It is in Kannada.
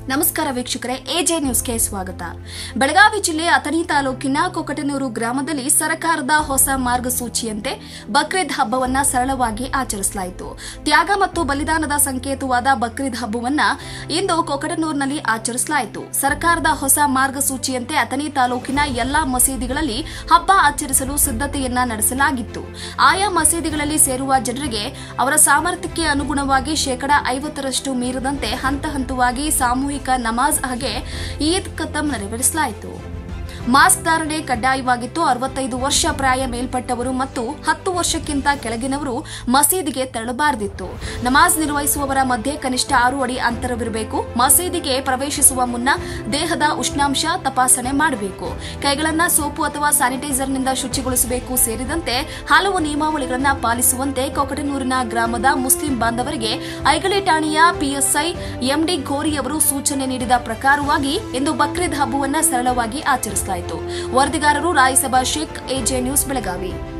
ನಮಸ್ಕಾರ ವೀಕ್ಷಕರೇ, ಎಜೆ ನ್ಯೂಸ್ಗೆ ಸ್ವಾಗತ. ಬೆಳಗಾವಿ ಜಿಲ್ಲೆ ಅಥಣಿ ತಾಲೂಕಿನ ಕೊಕಟನೂರು ಗ್ರಾಮದಲ್ಲಿ ಸರ್ಕಾರದ ಹೊಸ ಮಾರ್ಗಸೂಚಿಯಂತೆ ಬಕ್ರೀದ್ ಹಬ್ಬವನ್ನ ಸರಳವಾಗಿ ಆಚರಿಸಲಾಯಿತು. ತ್ಯಾಗ ಮತ್ತು ಬಲಿದಾನದ ಸಂಕೇತವಾದ ಬಕ್ರೀದ್ ಹಬ್ಬವನ್ನ ಇಂದು ಕೊಕಟನೂರಿನಲ್ಲಿ ಆಚರಿಸಲಾಯಿತು. ಸರ್ಕಾರದ ಹೊಸ ಮಾರ್ಗಸೂಚಿಯಂತೆ ಅಥಣಿ ತಾಲೂಕಿನ ಎಲ್ಲಾ ಮಸೀದಿಗಳಲ್ಲಿ ಹಬ್ಬ ಆಚರಿಸಲು ಸಿದ್ಧತೆಯನ್ನ ನಡೆಸಲಾಗಿತ್ತು. ಆಯಾ ಮಸೀದಿಗಳಲ್ಲಿ ಸೇರುವ ಜನರಿಗೆ ಅವರ ಸಾಮರ್ಥ್ಯಕ್ಕೆ ಅನುಗುಣವಾಗಿ 50% ಮೀರದಂತೆ ಹಂತ ಹಂತವಾಗಿ ಸಾಮೂಹಿಕ ನಮಾಜ್ ಹಾಗೆ ಈದ್ ಖತಮ್ ನೆರವೇರಿಸಲಾಯಿತು. ಮಾಸ್ಕ್ ಧಾರಣೆ ಕಡ್ಡಾಯವಾಗಿತ್ತು. 65 ವರ್ಷ ಪ್ರಾಯ ಮೇಲ್ಪಟ್ಟವರು ಮತ್ತು 10 ವರ್ಷಕ್ಕಿಂತ ಕೆಳಗಿನವರು ಮಸೀದಿಗೆ ತೆರಳಬಾರದಿತ್ತು. ನಮಾಜ್ ನಿರ್ವಹಿಸುವವರ ಮಧ್ಯೆ ಕನಿಷ್ಠ 6 ಅಡಿ ಅಂತರವಿರಬೇಕು. ಮಸೀದಿಗೆ ಪ್ರವೇಶಿಸುವ ಮುನ್ನ ದೇಹದ ಉಷ್ಣಾಂಶ ತಪಾಸಣೆ ಮಾಡಬೇಕು. ಕೈಗಳನ್ನು ಸೋಪು ಅಥವಾ ಸ್ಯಾನಿಟೈಸರ್ನಿಂದ ಶುಚಿಗೊಳಿಸಬೇಕು ಸೇರಿದಂತೆ ಹಲವು ನಿಯಮಾವಳಿಗಳನ್ನು ಪಾಲಿಸುವಂತೆ ಕೊಕಟನೂರಿನ ಗ್ರಾಮದ ಮುಸ್ಲಿಂ ಬಾಂಧವರಿಗೆ ಐಗಳಿ ಠಾಣೆಯ ಪಿಎಸ್ಐ ಎಂಡಿ ಘೋರಿ ಅವರು ಸೂಚನೆ ನೀಡಿದ ಪ್ರಕಾರವಾಗಿ ಇಂದು ಬಕ್ರೀದ್ ಹಬ್ಬವನ್ನು ಸರಳವಾಗಿ ಆಚರಿಸಲಾಯಿತು. ವರದಿಗಾರರು ರಾಯಸಭಾ ಶೇಖ್, ಎಜೆ ನ್ಯೂಸ್ ಬೆಳಗಾವಿ.